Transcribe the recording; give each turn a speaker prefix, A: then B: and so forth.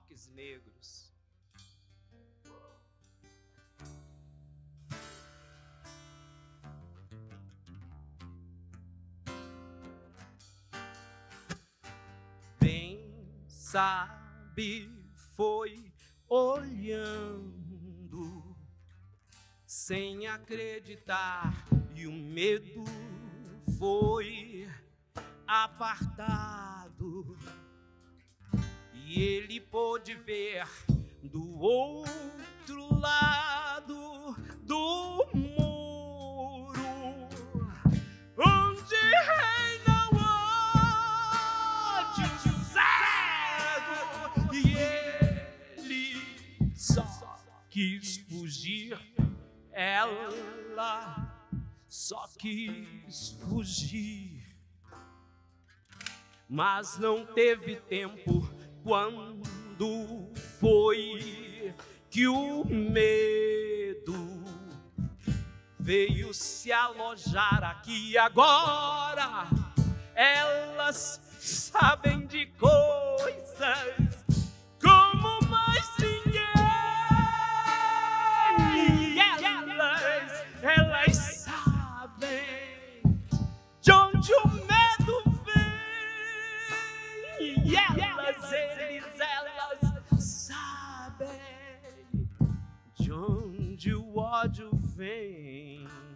A: toques negros. Bem sabe, foi olhando sem acreditar, e o medo foi apartado, e ele pôde ver do outro lado do muro, onde reina o ódio cego, e ele só quis fugir, ela só quis fugir. Mas não teve tempo, quando foi que o medo veio se alojar aqui. Agora elas sabem de coisas como mais ninguém, e elas sabem de onde o medo vem, e elas sabem de onde o ódio vem.